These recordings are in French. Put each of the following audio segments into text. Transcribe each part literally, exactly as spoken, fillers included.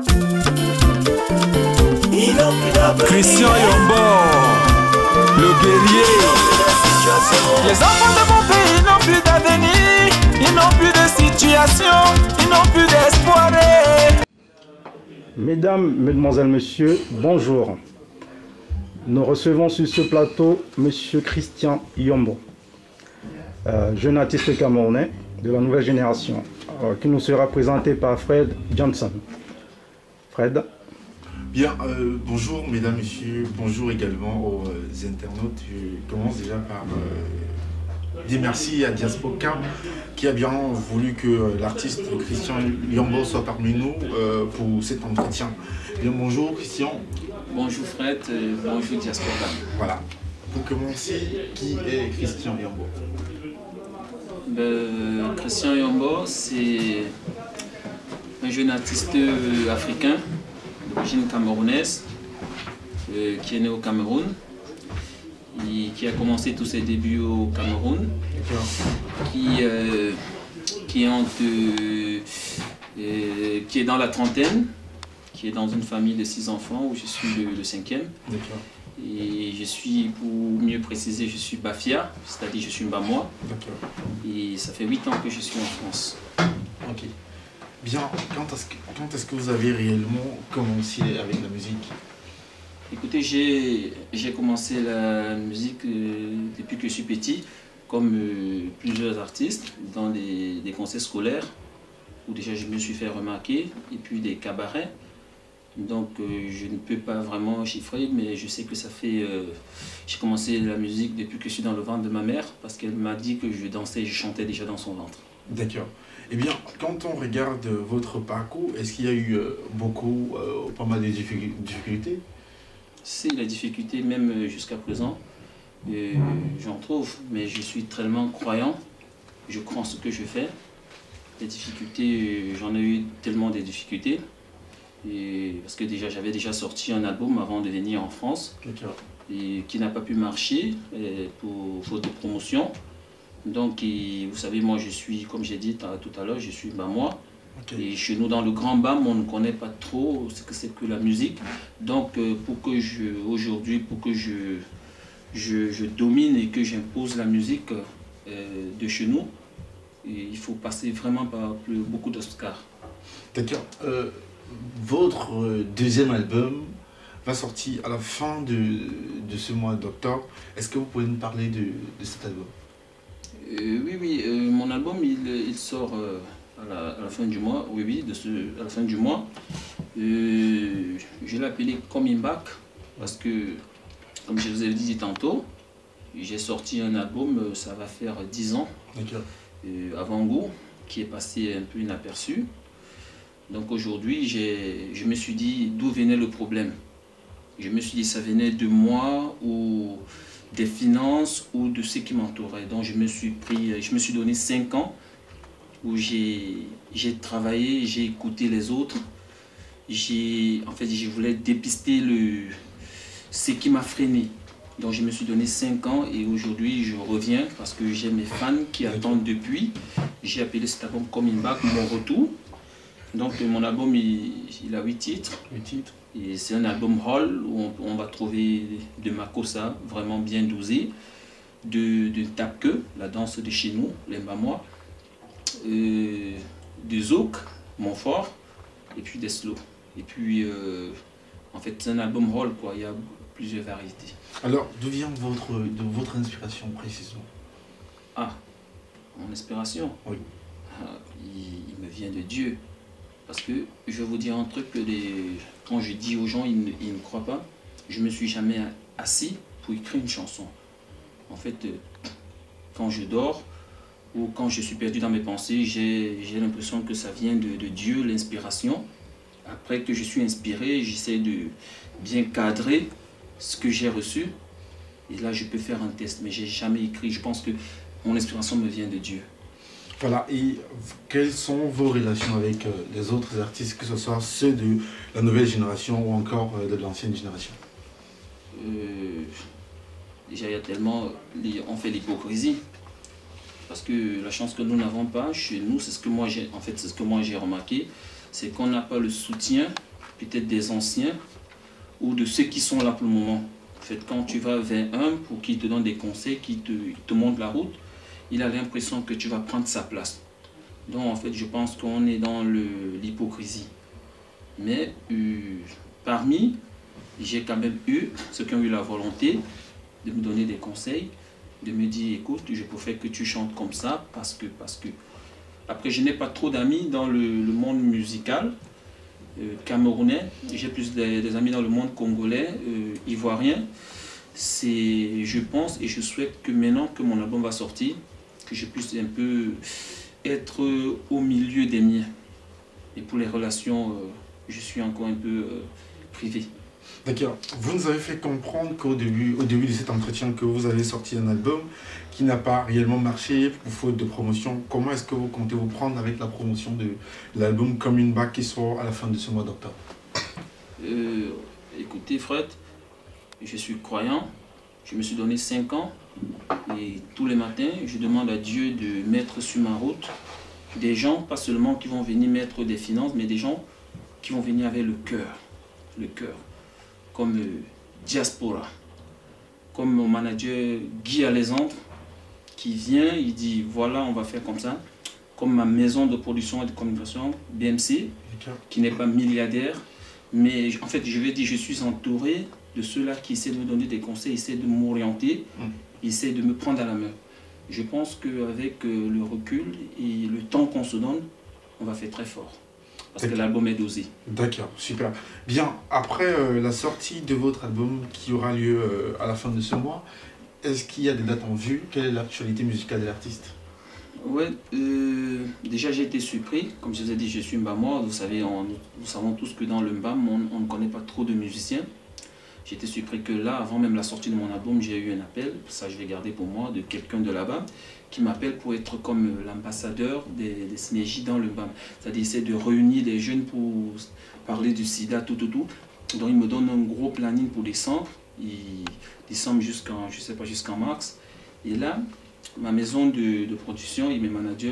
Christian Yombo, le guerrier. Les enfants de mon pays n'ont plus d'avenir, ils n'ont plus de situation, ils n'ont plus d'espoir. Mesdames, Mesdemoiselles, Messieurs, bonjour. Nous recevons sur ce plateau Monsieur Christian Yombo, euh, jeune artiste camerounais de la nouvelle génération, euh, qui nous sera présenté par Fred Johnson. Fred. Bien, euh, bonjour mesdames, messieurs, bonjour également aux euh, internautes. Je commence déjà par euh, dire merci à Diaspoca qui a bien voulu que euh, l'artiste Christian Yombo soit parmi nous euh, pour cet entretien. Bien, bonjour Christian. Bonjour Fred, euh, bonjour Diaspoca. Voilà. Pour commencer, qui est Christian Yombo? Ben, Christian Yombo, c'est un jeune artiste euh, africain d'origine camerounaise, euh, qui est né au Cameroun, et qui a commencé tous ses débuts au Cameroun, qui, euh, qui, est entre, euh, qui est dans la trentaine, qui est dans une famille de six enfants où je suis le, le cinquième. Et je suis, pour mieux préciser, je suis Bafia, c'est-à-dire je suis Mbamois. Et ça fait huit ans que je suis en France. Ok. Bien, quand est-ce que, quand est-ce que vous avez réellement commencé avec la musique? Écoutez, j'ai commencé la musique euh, depuis que je suis petit, comme euh, plusieurs artistes, dans des, des concerts scolaires, où déjà je me suis fait remarquer, et puis des cabarets. Donc euh, je ne peux pas vraiment chiffrer, mais je sais que ça fait... Euh, j'ai commencé la musique depuis que je suis dans le ventre de ma mère, parce qu'elle m'a dit que je dansais et je chantais déjà dans son ventre. D'accord. Eh bien, quand on regarde votre parcours, est-ce qu'il y a eu euh, beaucoup, euh, pas mal de difficultés? C'est la difficulté, même jusqu'à présent, euh, j'en trouve, mais je suis tellement croyant, je crois en ce que je fais. Les difficultés, j'en ai eu tellement de difficultés, et parce que déjà j'avais déjà sorti un album avant de venir en France, et qui n'a pas pu marcher et pour faute de promotion. Donc, et, vous savez, moi je suis, comme j'ai dit tout à l'heure, je suis Bamois. Okay. Et chez nous, dans le Grand Bam, on ne connaît pas trop ce que c'est que la musique. Donc, euh, pour que je, aujourd'hui, pour que je, je, je domine et que j'impose la musique euh, de chez nous, et il faut passer vraiment par plus, beaucoup d'obstacles. D'accord. Euh, votre deuxième album va sortir à la fin de, de ce mois d'octobre. Est-ce que vous pouvez nous parler de, de cet album? Euh, oui, oui, euh, mon album il, il sort euh, à, la, à la fin du mois, oui, oui, de ce, à la fin du mois. Euh, je l'ai appelé Coming Back parce que, comme je vous ai dit tantôt, j'ai sorti un album, ça va faire dix ans, euh, Avant-goût, qui est passé un peu inaperçu. Donc aujourd'hui, je me suis dit d'où venait le problème. Je me suis dit ça venait de moi ou des finances ou de ce qui m'entourait. Donc je me suis pris, je me suis donné cinq ans où j'ai travaillé, j'ai écouté les autres. En fait, je voulais dépister le, ce qui m'a freiné. Donc je me suis donné cinq ans et aujourd'hui je reviens parce que j'ai mes fans qui attendent depuis. J'ai appelé cet album Coming Back, mon retour. Donc mon album il, il a huit titres. huit titres. Et c'est un album hall où on, on va trouver de Makossa, vraiment bien dosé, de, de Tapke, la danse de chez nous, les Mbamois, euh, de Zouk, Montfort, et puis des slow. Et puis, euh, en fait, c'est un album hall, quoi, il y a plusieurs variétés. Alors, d'où vient votre, de votre inspiration précisément? Ah, mon inspiration? Oui. Ah, il, il me vient de Dieu. Parce que je vais vous dire un truc que les, quand je dis aux gens, ils ne, ils ne croient pas. Je ne me suis jamais assis pour écrire une chanson. En fait, quand je dors ou quand je suis perdu dans mes pensées, j'ai l'impression que ça vient de, de Dieu, l'inspiration. Après que je suis inspiré, j'essaie de bien cadrer ce que j'ai reçu. Et là, je peux faire un test, mais je n'ai jamais écrit. Je pense que mon inspiration me vient de Dieu. Voilà, et quelles sont vos relations avec euh, les autres artistes, que ce soit ceux de la nouvelle génération ou encore euh, de l'ancienne génération? euh, Déjà, il y a tellement... On fait l'hypocrisie. Parce que la chance que nous n'avons pas chez nous, c'est ce que moi j'ai en fait, c'est ce que moi j'ai remarqué, c'est qu'on n'a pas le soutien peut-être des anciens ou de ceux qui sont là pour le moment. En fait, quand tu vas vers un pour qu'il te donne des conseils, qu'il te, te montre la route, il a l'impression que tu vas prendre sa place. Donc en fait, je pense qu'on est dans l'hypocrisie. Mais euh, parmi, j'ai quand même eu ceux qui ont eu la volonté de me donner des conseils, de me dire, écoute, je préfère que tu chantes comme ça, parce que, parce que... Après, je n'ai pas trop d'amis dans le, le monde musical euh, camerounais. J'ai plus des, des amis dans le monde congolais, euh, ivoirien. C'est, je pense et je souhaite que maintenant que mon album va sortir, que je puisse un peu être au milieu des miens. Et pour les relations, euh, je suis encore un peu euh, privé. D'accord. Vous nous avez fait comprendre qu'au début, au début de cet entretien que vous avez sorti un album qui n'a pas réellement marché pour faute de promotion. Comment est-ce que vous comptez vous prendre avec la promotion de l'album Coming Back qui sort à la fin de ce mois d'octobre? euh, Écoutez Fred, je suis croyant, je me suis donné cinq ans et tous les matins je demande à Dieu de mettre sur ma route des gens, pas seulement qui vont venir mettre des finances, mais des gens qui vont venir avec le cœur, le cœur. Comme euh, Diaspora, comme mon manager Guy Alexandre, qui vient, il dit voilà, on va faire comme ça. Comme ma maison de production et de communication, B M C, okay. Qui n'est pas milliardaire, mais en fait, je vais dire, je suis entouré de ceux-là qui essaient de me donner des conseils, essaient de m'orienter, mm. essaient de me prendre à la main. Je pense qu'avec euh, le recul et le temps qu'on se donne, on va faire très fort. Parce que l'album est dosé. D'accord, super. Bien, après euh, la sortie de votre album qui aura lieu euh, à la fin de ce mois, est-ce qu'il y a des dates en vue? Quelle est l'actualité musicale de l'artiste? Oui, euh, déjà j'ai été surpris. Comme je vous ai dit, je suis Mbamois. Vous savez, on, nous savons tous que dans le Mbam, on, on ne connaît pas trop de musiciens. J'ai été surpris que là, avant même la sortie de mon album, j'ai eu un appel, ça je vais garder pour moi, de quelqu'un de là-bas, qui m'appelle pour être comme l'ambassadeur des, des S M E J dans le Mbam. C'est-à-dire essayer de réunir les jeunes pour parler du sida, tout, tout, tout. Donc il me donne un gros planning pour décembre, il, décembre jusqu'en, je sais pas, jusqu'en mars. Et là, ma maison de, de production et mes managers,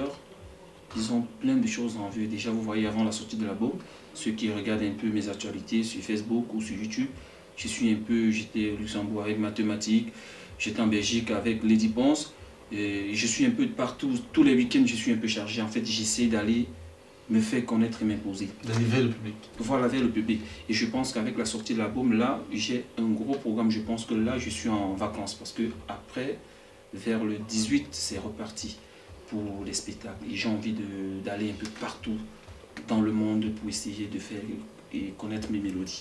ils ont plein de choses en vue. Déjà, vous voyez avant la sortie de l'album, ceux qui regardent un peu mes actualités sur Facebook ou sur YouTube, je suis un peu, j'étais au Luxembourg avec Mathématiques, j'étais en Belgique avec Lady Ponce, et je suis un peu de partout, tous les week-ends je suis un peu chargé. En fait, j'essaie d'aller me faire connaître et m'imposer. D'aller vers le public. Voilà, vers le public. Et je pense qu'avec la sortie de l'album, là, j'ai un gros programme. Je pense que là, je suis en vacances parce que après, vers le dix-huit, c'est reparti pour les spectacles. Et j'ai envie d'aller un peu partout dans le monde pour essayer de faire et connaître mes mélodies.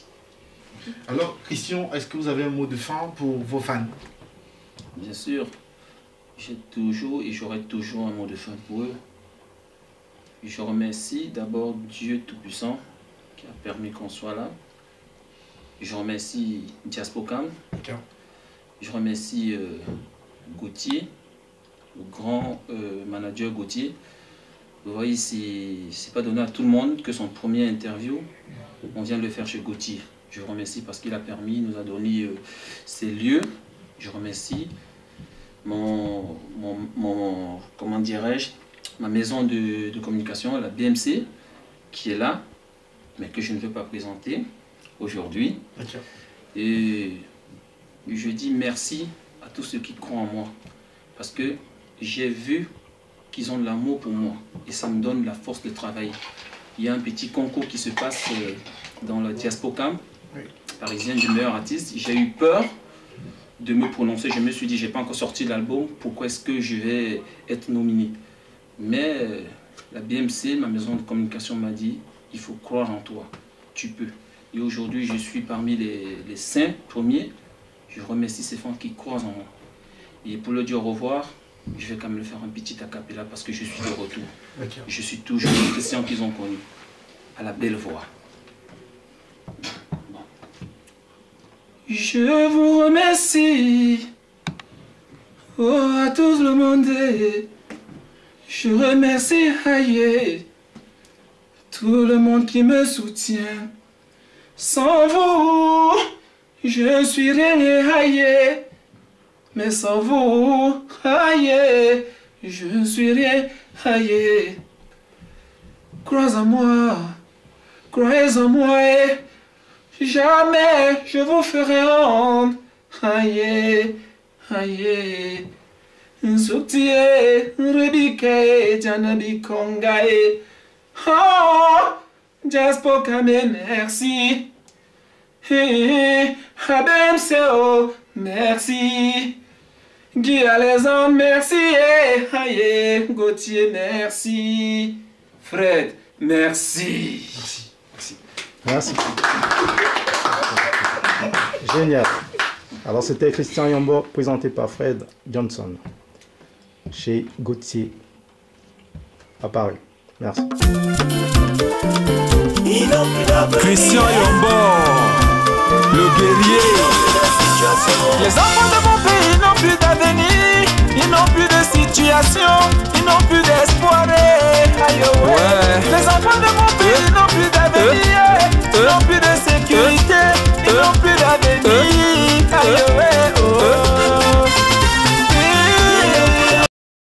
Alors, Christian, est-ce que vous avez un mot de fin pour vos fans? Bien sûr, j'ai toujours et j'aurai toujours un mot de fin pour eux. Je remercie d'abord Dieu Tout-Puissant qui a permis qu'on soit là. Je remercie Diaspocam. Okay. Je remercie euh, Gauthier, le grand euh, manager Gauthier. Vous voyez, c'est pas donné à tout le monde que son premier interview, on vient de le faire chez Gauthier. Je vous remercie parce qu'il a permis, il nous a donné euh, ces lieux. Je remercie mon, mon, mon comment dirais-je, ma maison de, de communication, la B M C, qui est là, mais que je ne veux pas présenter aujourd'hui. Okay. Et je dis merci à tous ceux qui croient en moi. Parce que j'ai vu qu'ils ont de l'amour pour moi. Et ça me donne la force de travailler. Il y a un petit concours qui se passe euh, dans la Diaspocam, oui. Parisienne du meilleur artiste. J'ai eu peur de me prononcer. Je me suis dit, je n'ai pas encore sorti l'album. Pourquoi est-ce que je vais être nominé? Mais euh, la B M C, ma maison de communication, m'a dit, il faut croire en toi. Tu peux. Et aujourd'hui, je suis parmi les, les cinq premiers. Je remercie ces fans qui croient en moi. Et pour le dire au revoir, je vais quand même le faire un petit acapella parce que je suis de retour. Okay. Je suis toujours le Christian qu'ils ont connu, à la belle voix. Bon. Je vous remercie, oh, à tous le monde. Je remercie aïe, tout le monde qui me soutient. Sans vous, je ne suis rien aïe. Mais sans vous, aïe, je ne suis rien, aïe. Crois en moi, croyez en moi, Jamais je vous ferai honte. Aïe, aïe. Soutier, Rebike, Janabi Kongae. Oh, Jaspoka, merci. Hey, Abem Seo, merci. Guy Alexandre, merci. Aïe, Gauthier, merci. Fred, merci. Merci. Merci. Merci. Génial. Alors c'était Christian Yombo, présenté par Fred Johnson, chez Gauthier, à Paris. Merci. Christian Yombo, le guerrier. Les enfants de mon pays n'ont plus d'avenir, ils n'ont plus de situation, ils n'ont plus d'espoir. Aïe, ouais. Ouais. Les enfants de mon pays n'ont plus d'avenir, ils n'ont plus de sécurité, ils n'ont plus d'avenir.